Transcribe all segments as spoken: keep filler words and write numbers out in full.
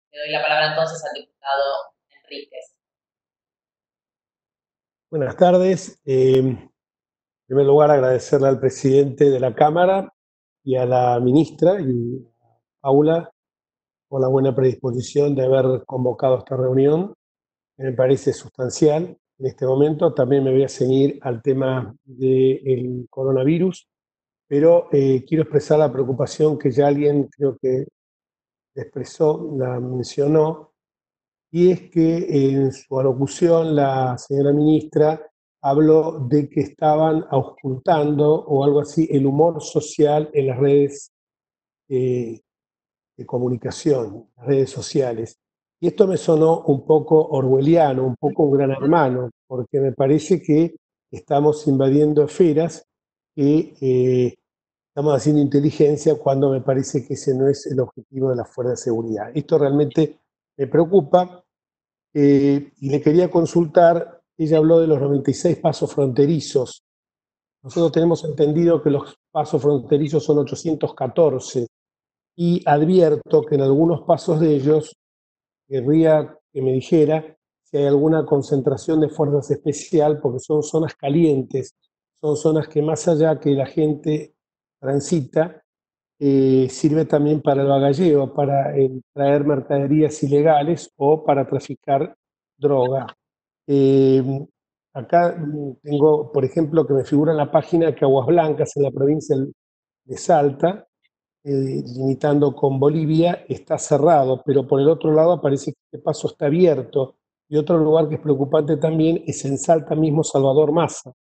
Le doy la palabra entonces al diputado Enríquez. Buenas tardes. Eh, en primer lugar, agradecerle al presidente de la Cámara y a la ministra y a Paula por la buena predisposición de haber convocado esta reunión, que me parece sustancial. En este momento también me voy a ceñir al tema del coronavirus, pero eh, quiero expresar la preocupación que ya alguien creo que expresó, la mencionó, y es que en su alocución la señora ministra habló de que estaban ocultando o algo así el humor social en las redes eh, de comunicación, las redes sociales. Y esto me sonó un poco orwelliano, un poco un gran hermano, porque me parece que estamos invadiendo esferas que eh, estamos haciendo inteligencia cuando me parece que ese no es el objetivo de la fuerza de seguridad. Esto realmente me preocupa. Eh, y le quería consultar, ella habló de los noventa y seis pasos fronterizos. Nosotros tenemos entendido que los pasos fronterizos son ochocientos catorce y advierto que en algunos pasos de ellos querría que me dijera si hay alguna concentración de fuerzas especial, porque son zonas calientes, son zonas que más allá que la gente transita, eh, sirve también para el bagalleo, para eh, traer mercaderías ilegales o para traficar droga. Eh, Acá mm, tengo, por ejemplo, que me figura en la página que Aguas Blancas, en la provincia de Salta, eh, limitando con Bolivia, está cerrado, pero por el otro lado aparece que este paso está abierto. Y otro lugar que es preocupante también es en Salta mismo, Salvador Massa.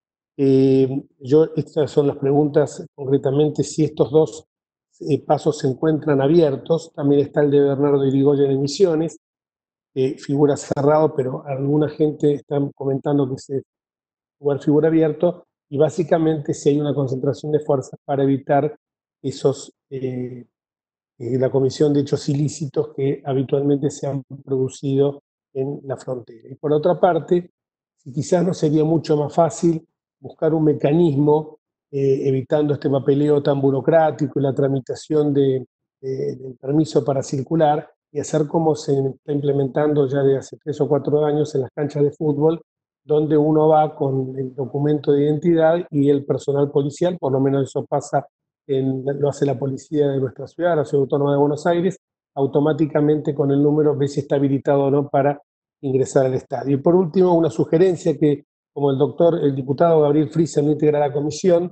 Eh, yo, estas son las preguntas concretamente, si estos dos eh, pasos se encuentran abiertos. También está el de Bernardo Irigoyen en Misiones, eh, figura cerrado, pero alguna gente está comentando que ese lugar figura abierto, y básicamente si hay una concentración de fuerzas para evitar esos, eh, eh, la comisión de hechos ilícitos que habitualmente se han producido en la frontera. Y por otra parte, si quizás no sería mucho más fácil buscar un mecanismo, eh, evitando este papeleo tan burocrático y la tramitación de, de, del permiso para circular, y hacer como se está implementando ya de hace tres o cuatro años en las canchas de fútbol, donde uno va con el documento de identidad y el personal policial, por lo menos eso pasa, en, lo hace la policía de nuestra ciudad, la Ciudad Autónoma de Buenos Aires, automáticamente con el número ve si está habilitado o no para ingresar al estadio. Y por último, una sugerencia que, como el doctor, el diputado Gabriel Frisa no integra la comisión,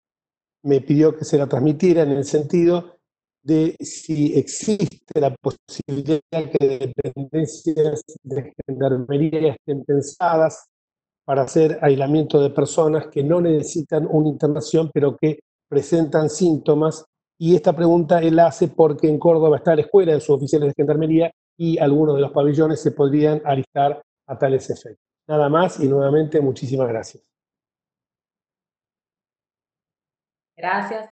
me pidió que se la transmitiera en el sentido de si existe la posibilidad que dependencias de gendarmería estén pensadas para hacer aislamiento de personas que no necesitan una internación, pero que presentan síntomas. Y esta pregunta él hace porque en Córdoba está la escuela de sus oficiales de gendarmería y algunos de los pabellones se podrían alistar a tales efectos. Nada más y nuevamente muchísimas gracias. Gracias.